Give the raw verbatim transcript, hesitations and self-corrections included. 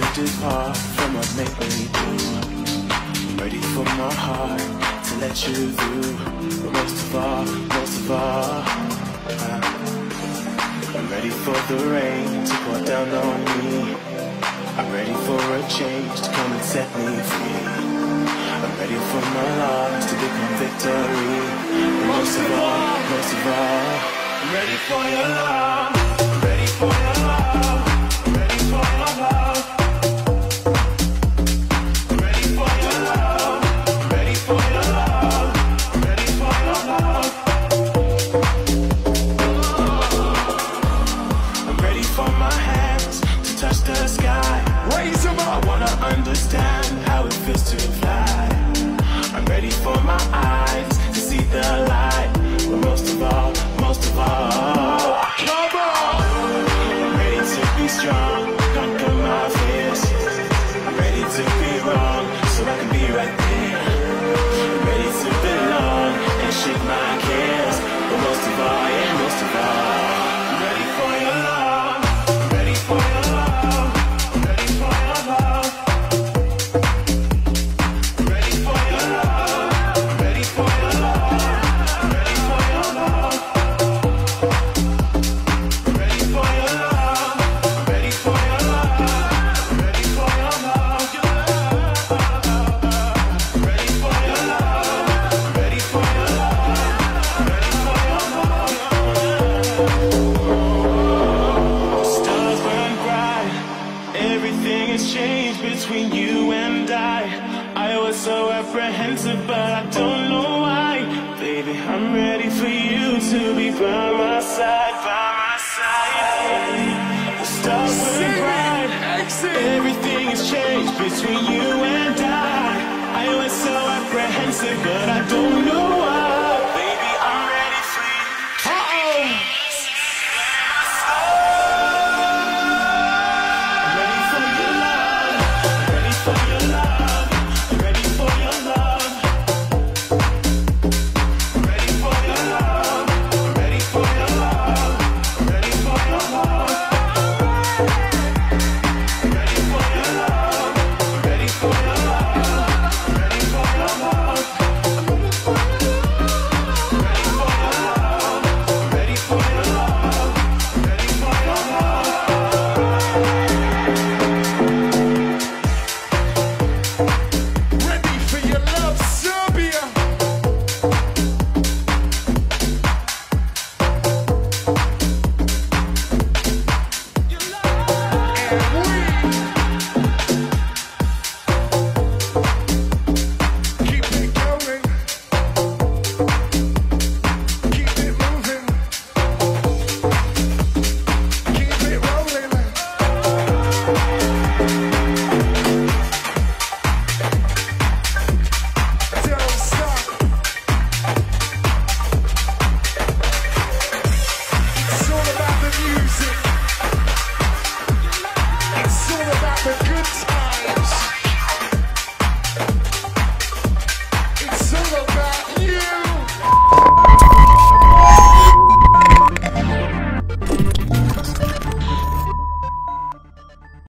depart from what made me do. Ready for my heart to let you through. But most of all, most of all, I'm ready for the rain to pour down on me. I'm ready for a change to come and set me free. I'm ready for my loss to become victory. But most of all, most of all, I'm ready for your love. I'm ready for your love. I'm ready for your love. I'm ready for your love. I'm ready for your love. I'm ready for your love. I'm ready for my hands to touch the sky. Raise them up. I wanna understand how it feels to fly. I'm ready for my eyes to see the light. But most of all, most of all, come on! I'm ready to be strong, conquer my fears. I'm ready to be wrong, so I can be right there. I'm ready to belong and shake my cares. But most of all, yeah, most of all, I'm ready for your love. I'm ready for your love. I'm ready for your love. I'm ready for your love. I'm ready for your love. I'm ready for your love. I'm ready for your love. I'm ready for your love. I'm ready for your love. I'm ready for your love. I'm ready for your love. I'm ready for your love. The stars burn bright. Everything has changed between you and I. I was so apprehensive, but I don't know why. Baby, I'm ready for you to be by my side, by my side. The stars burn bright. Everything has changed between you and I. I was so apprehensive, but I don't know